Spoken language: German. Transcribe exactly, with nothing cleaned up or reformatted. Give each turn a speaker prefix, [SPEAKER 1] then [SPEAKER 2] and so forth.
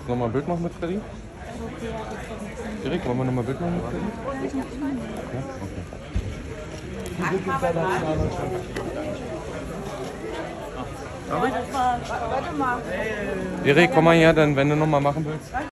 [SPEAKER 1] Nochmal ein Bild machen mit Freddy? Erik, wollen wir nochmal ein Bild machen mit Freddy? Ja? Okay. Erik, komm mal her, dann wenn du nochmal machen willst.